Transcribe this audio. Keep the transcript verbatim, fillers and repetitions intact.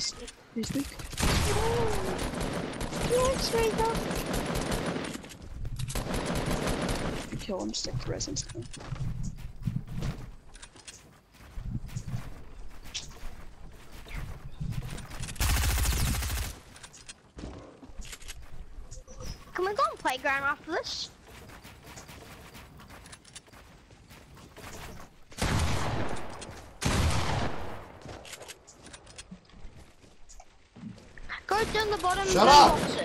He's, he's weak. Yes, Razor. If you kill him, stick the res into him. Can we go on playground after this? Go down the bottom. Shut up! Boxes.